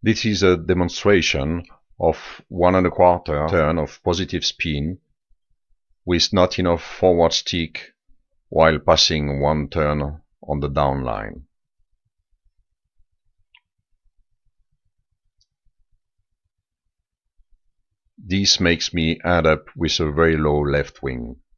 This is a demonstration of 1 1/4 turn of positive spin with not enough forward stick while passing 1 turn on the down line. This makes me end up with a very low left wing.